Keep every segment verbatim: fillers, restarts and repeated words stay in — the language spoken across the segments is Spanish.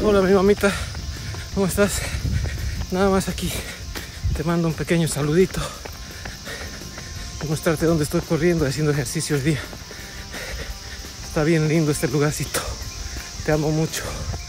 Hola mi mamita, ¿cómo estás? Nada más aquí te mando un pequeño saludito y mostrarte dónde estoy corriendo y haciendo ejercicio hoy día. Está bien lindo este lugarcito, te amo mucho.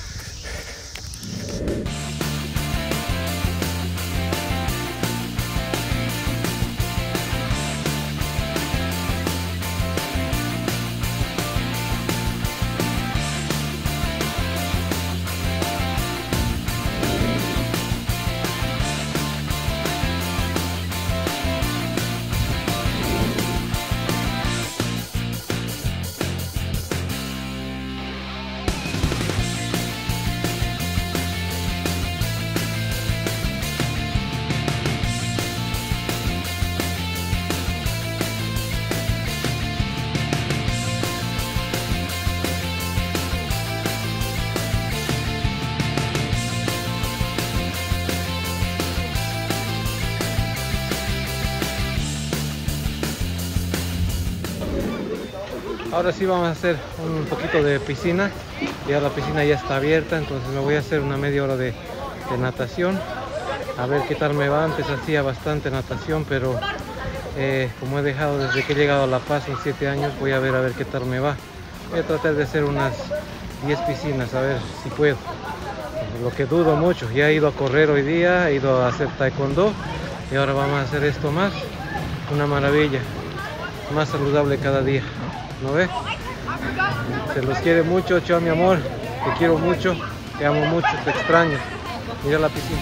Ahora sí vamos a hacer un poquito de piscina. Ya la piscina ya está abierta, entonces me voy a hacer una media hora de, de natación. A ver qué tal me va. Antes hacía bastante natación, pero eh, como he dejado desde que he llegado a La Paz en siete años, voy a ver a ver qué tal me va. Voy a tratar de hacer unas diez piscinas, a ver si puedo. Lo que dudo mucho. Ya he ido a correr hoy día, he ido a hacer taekwondo y ahora vamos a hacer esto más. Una maravilla. Más saludable cada día. ¿No ves? Se los quiere mucho, chao mi amor. Te quiero mucho, te amo mucho, te extraño. Mira la piscina.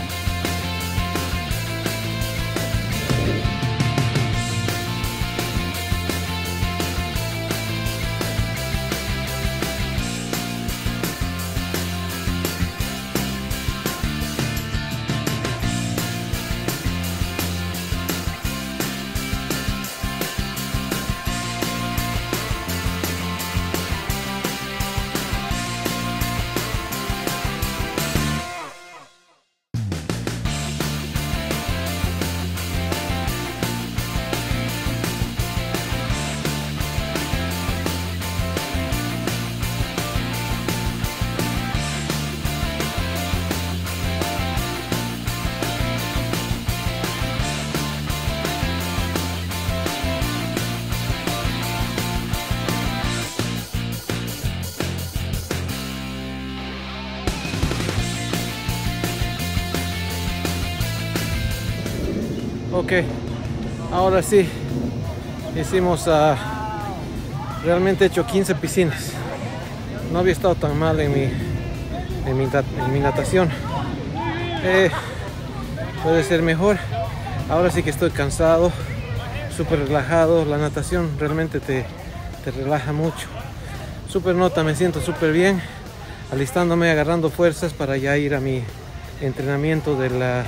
Ok, ahora sí, hicimos, uh, realmente he hecho quince piscinas. No había estado tan mal en mi, en mi, en mi natación. Eh, puede ser mejor. Ahora sí que estoy cansado, súper relajado. La natación realmente te, te relaja mucho. Súper nota, me siento súper bien. Alistándome, agarrando fuerzas para ya ir a mi entrenamiento de la...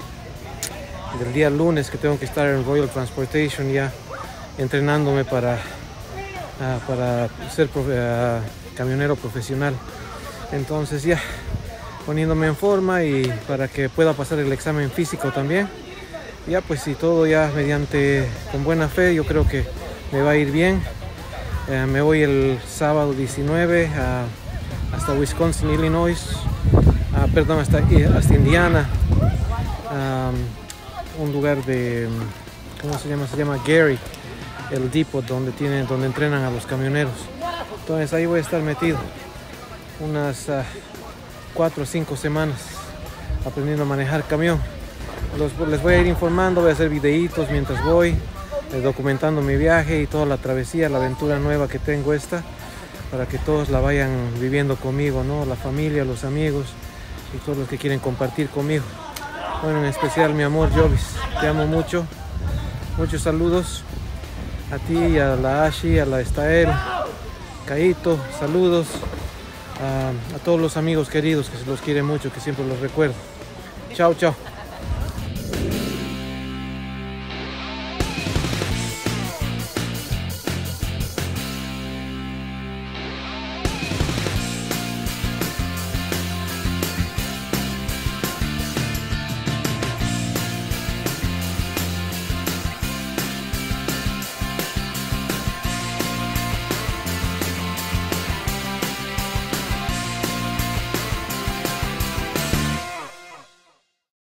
del día lunes, que tengo que estar en Royal Transportation ya entrenándome para, uh, para ser profe uh, camionero profesional. Entonces ya poniéndome en forma y para que pueda pasar el examen físico también. Ya pues si todo ya mediante con buena fe, yo creo que me va a ir bien. Uh, me voy el sábado diecinueve uh, hasta Wisconsin, Illinois, uh, perdón, hasta, hasta Indiana. Um, un lugar de, ¿cómo se llama? Se llama Gary, el depot donde tienen, donde entrenan a los camioneros. Entonces ahí voy a estar metido unas uh, cuatro o cinco semanas aprendiendo a manejar camión. Los, les voy a ir informando, voy a hacer videitos mientras voy eh, documentando mi viaje y toda la travesía, la aventura nueva que tengo esta, para que todos la vayan viviendo conmigo, ¿no? La familia, los amigos y todos los que quieren compartir conmigo. Bueno, en especial mi amor Jovis, te amo mucho. Muchos saludos a ti, a la Ashi, a la Estael, Caito, saludos a, a todos los amigos queridos que se los quiere mucho, que siempre los recuerdo. Chao, chao.